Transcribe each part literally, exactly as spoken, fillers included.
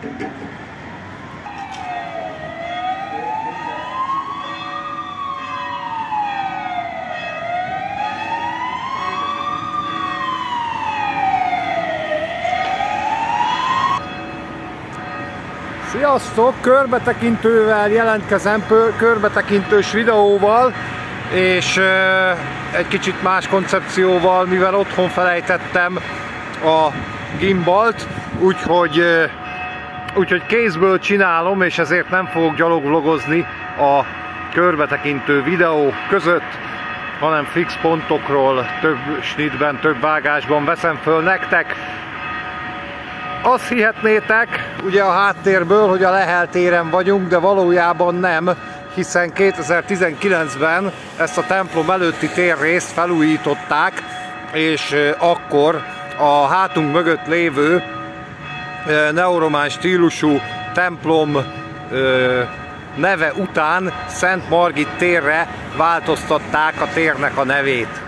Sziasztok! Körbetekintővel jelentkezem, körbetekintős videóval, és egy kicsit más koncepcióval, mivel otthon felejtettem a gimbalt, úgyhogy, úgyhogy kézből csinálom, és ezért nem fogok gyalogvlogozni a körbetekintő videó között, hanem fix pontokról, több snitben, több vágásban veszem föl nektek. Azt hihetnétek, ugye a háttérből, hogy a Lehel téren vagyunk, de valójában nem, hiszen kétezer-tizenkilencben ezt a templom előtti térrészt felújították, és akkor a hátunk mögött lévő neoromán stílusú templom neve után Szent Margit térre változtatták a térnek a nevét.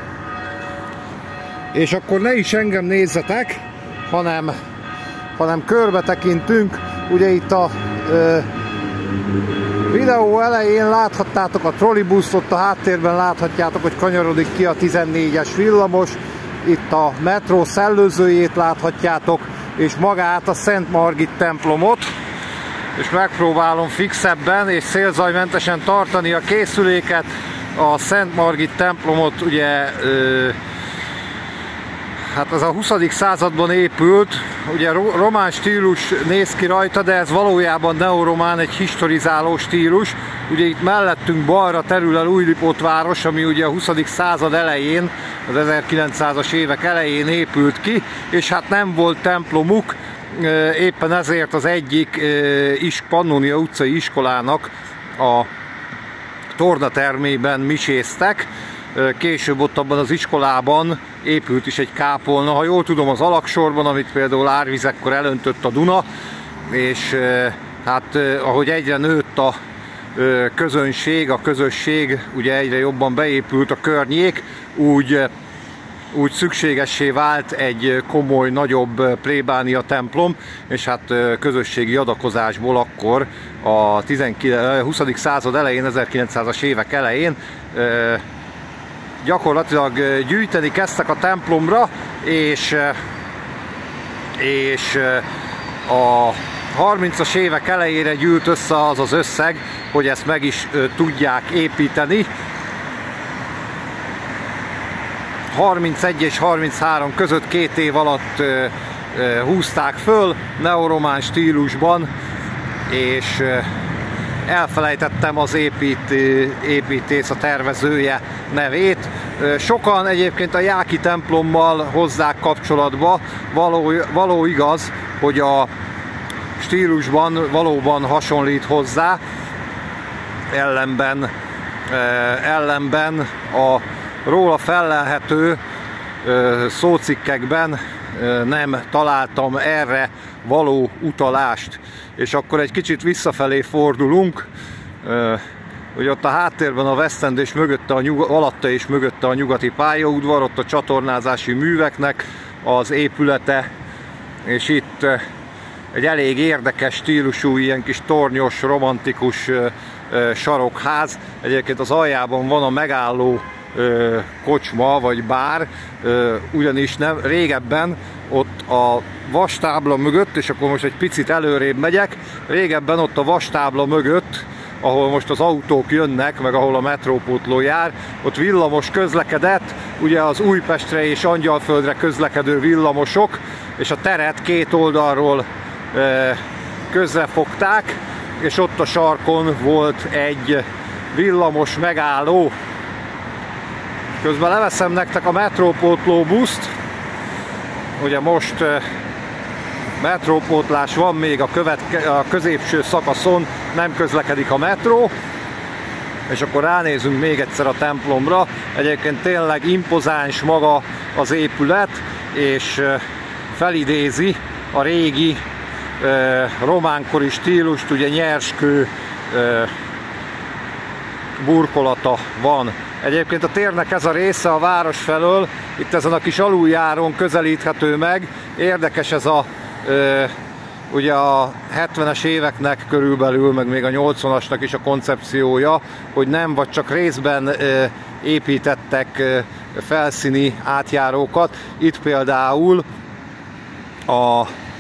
És akkor ne is engem nézzetek, hanem hanem körbe tekintünk. Ugye itt a ö, videó elején láthattátok a trollibuszt, ott a háttérben láthatjátok, hogy kanyarodik ki a tizennégyes villamos, itt a metró szellőzőjét láthatjátok, és magát a Szent Margit templomot, és megpróbálom fixebben és szélzajmentesen tartani a készüléket. A Szent Margit templomot ugye ö, hát ez a huszadik században épült, ugye román stílus néz ki rajta, de ez valójában neoromán, egy historizáló stílus. Ugye itt mellettünk balra terül el Újlipót város, ami ugye a huszadik század elején, az ezerkilencszázas évek elején épült ki, és hát nem volt templomuk, éppen ezért az egyik Pannonia utcai iskolának a tornatermében miséztek. Később ott abban az iskolában épült is egy kápolna, ha jól tudom, az alagsorban, amit például árvizekkor elöntött a Duna, és hát ahogy egyre nőtt a közönség, a közösség, ugye egyre jobban beépült a környék, úgy, úgy szükségessé vált egy komoly, nagyobb plébánia templom, és hát közösségi adakozásból akkor a huszadik század elején, ezerkilencszázas évek elején gyakorlatilag gyűjteni kezdtek a templomra, és, és a harmincas évek elejére gyűlt össze az az összeg, hogy ezt meg is tudják építeni. harmincegy és harminchárom között két év alatt húzták föl neoromán stílusban, és elfelejtettem az épít, építész, a tervezője nevét. Sokan egyébként a Jáki templommal hozzák kapcsolatba, való, való igaz, hogy a stílusban valóban hasonlít hozzá, ellenben, ellenben a róla fellelhető szócikkekben nem találtam erre való utalást. És akkor egy kicsit visszafelé fordulunk, hogy ott a háttérben a West End és mögötte a nyug- alatta és mögötte a nyugati pályaudvar, ott a csatornázási műveknek az épülete, és itt egy elég érdekes stílusú, ilyen kis tornyos, romantikus sarokház. Egyébként az aljában van a megálló kocsma vagy bár, ugyanis nem, régebben ott a vastábla mögött, és akkor most egy picit előrébb megyek, régebben ott a vastábla mögött, ahol most az autók jönnek, meg ahol a metrópótló jár, ott villamos közlekedett, ugye az Újpestre és Angyalföldre közlekedő villamosok, és a teret két oldalról közrefogták, és ott a sarkon volt egy villamos megálló. Közben leveszem nektek a metrópótló buszt. Ugye most metrópótlás van még a, követke, a középső szakaszon, nem közlekedik a metró. És akkor ránézünk még egyszer a templomra. Egyébként tényleg impozáns maga az épület, és felidézi a régi románkori stílust, ugye nyerskő burkolata van. Egyébként a térnek ez a része a város felől, itt ezen a kis aluljáron közelíthető meg. Érdekes ez a ö, ugye a hetvenes éveknek körülbelül, meg még a nyolcvanasnak is a koncepciója, hogy nem vagy csak részben építettek felszíni átjárókat. Itt például a,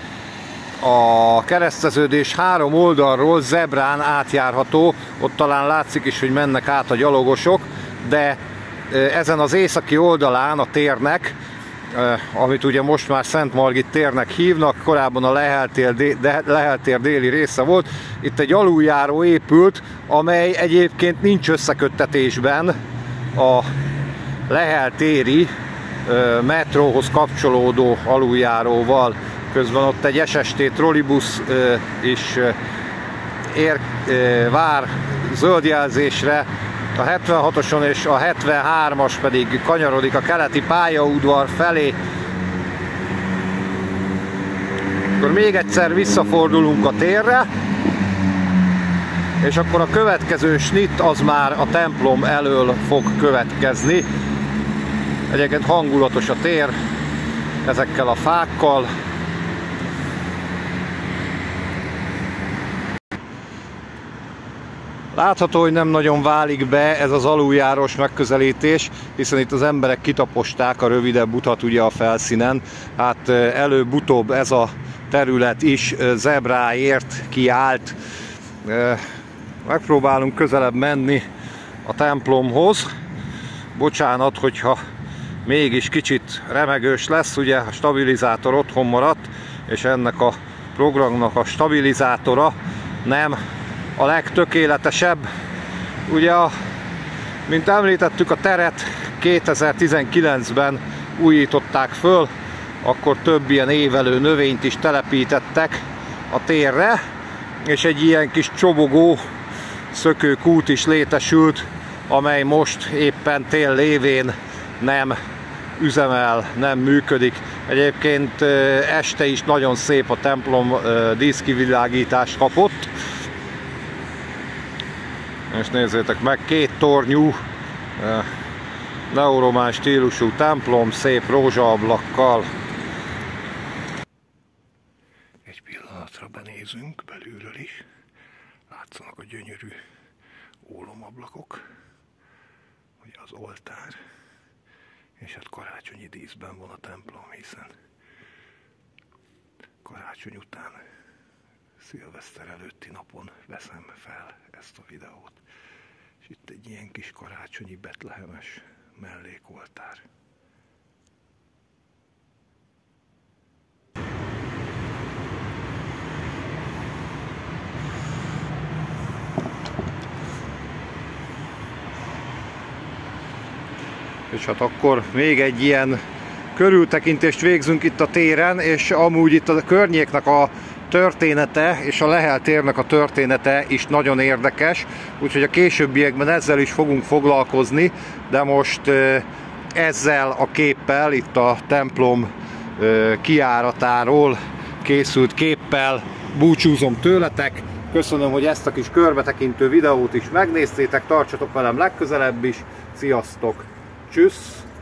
a kereszteződés három oldalról zebrán átjárható, ott talán látszik is, hogy mennek át a gyalogosok, de ezen az északi oldalán a térnek, amit ugye most már Szent Margit térnek hívnak, korábban a Lehel tér, de, Lehel tér déli része volt, itt egy aluljáró épült, amely egyébként nincs összeköttetésben a Lehel téri metróhoz kapcsolódó aluljáróval. Közben ott egy es es té trollibusz is ér, vár zöldjelzésre, a hetvenhatoson és a hetvenhármas pedig kanyarodik a keleti pályaudvar felé. Akkor még egyszer visszafordulunk a térre, és akkor a következő snitt az már a templom elől fog következni. Egyébként hangulatos a tér ezekkel a fákkal. Látható, hogy nem nagyon válik be ez az aluljárós megközelítés, hiszen itt az emberek kitaposták a rövidebb utat ugye a felszínen. Hát előbb-utóbb ez a terület is zebráért kiállt. Megpróbálunk közelebb menni a templomhoz. Bocsánat, hogyha mégis kicsit remegős lesz, ugye a stabilizátor otthon maradt, és ennek a programnak a stabilizátora nem a legtökéletesebb. Ugye, a, mint említettük, a teret kétezer-tizenkilencben újították föl, akkor több ilyen évelő növényt is telepítettek a térre, és egy ilyen kis csobogó szökőkút is létesült, amely most éppen tél lévén nem üzemel, nem működik. Egyébként este is nagyon szép a templom, díszkivilágítást kapott. És nézzétek meg, két tornyú, neoromán stílusú templom, szép rózsaablakkal. Egy pillanatra benézünk belülről is. Látszanak a gyönyörű ólomablakok, ugye az oltár, és hát karácsonyi díszben van a templom, hiszen karácsony után, szilveszter előtti napon veszem fel ezt a videót. És itt egy ilyen kis karácsonyi betlehemes mellékoltár. És hát akkor még egy ilyen körültekintést végzünk itt a téren, és amúgy itt a környéknek a története és a Lehel térnek a története is nagyon érdekes, úgyhogy a későbbiekben ezzel is fogunk foglalkozni, de most ezzel a képpel, itt a templom kijáratáról készült képpel búcsúzom tőletek. Köszönöm, hogy ezt a kis körbetekintő videót is megnéztétek, tartsatok velem legközelebb is, sziasztok, csüssz!